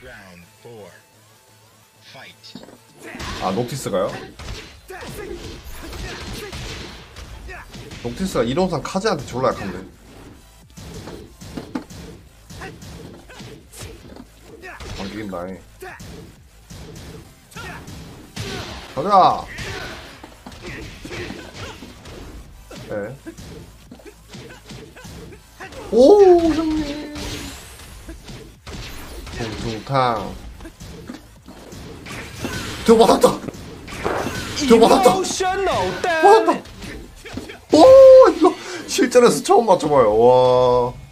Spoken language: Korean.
아, 녹티스가요? 녹티스가 이론상 카즈한테 졸라 약한데. 안 이긴다. 가자. 네. 오, 형님. 동중탕. 저 맞았다. 저 맞았다. 맞았다. 오, 이거 실전에서 처음 맞춰봐요. 와.